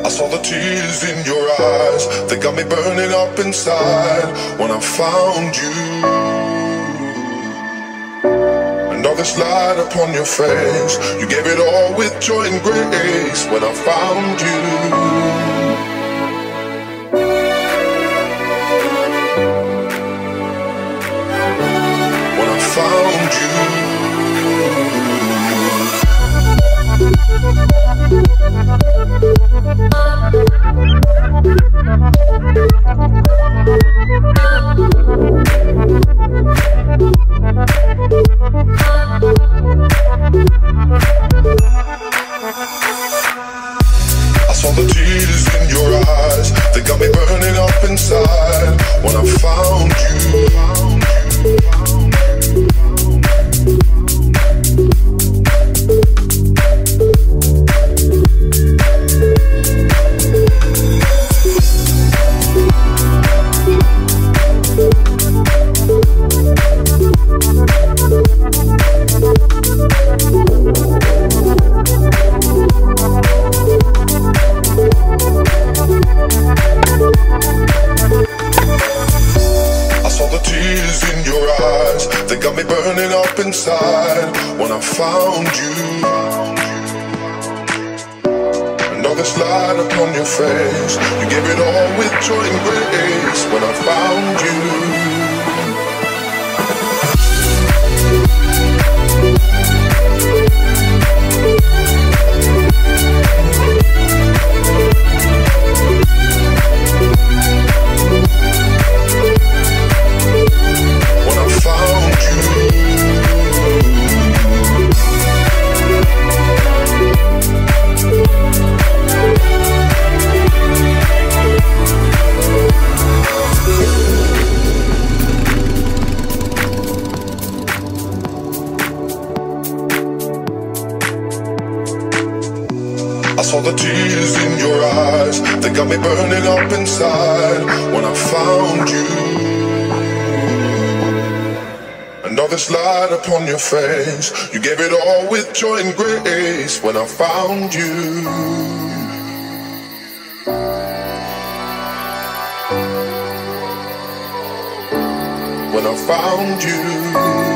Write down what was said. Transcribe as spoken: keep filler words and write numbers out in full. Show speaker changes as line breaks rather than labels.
I saw the tears in your eyes, they got me burning up inside when I found you. And all this light upon your face, you gave it all with joy and grace when I found you. When I found you. I saw the tears in your eyes, they got me burning up inside when I found you. They got me burning up inside when I found you. And all this light upon your face, you gave it all with joy and grace when I found you. I saw the tears in your eyes, they got me burning up inside when I found you. And all this light upon your face, you gave it all with joy and grace when I found you. When I found you.